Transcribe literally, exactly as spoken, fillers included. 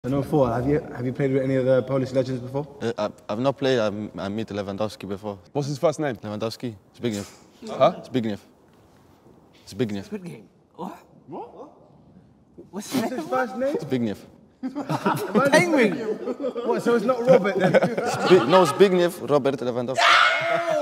No four. Have you have you played with any of the Polish legends before? Uh, I've, I've not played. I've, I met Lewandowski before. What's his first name? Lewandowski. Spigniv. Huh? Spigniv. Spigniv. Spigniv. What? What? What's his, What's his first name? Spigniv. Penguin. What? So it's not Robert then? Spi no, Spigniv. Robert Lewandowski.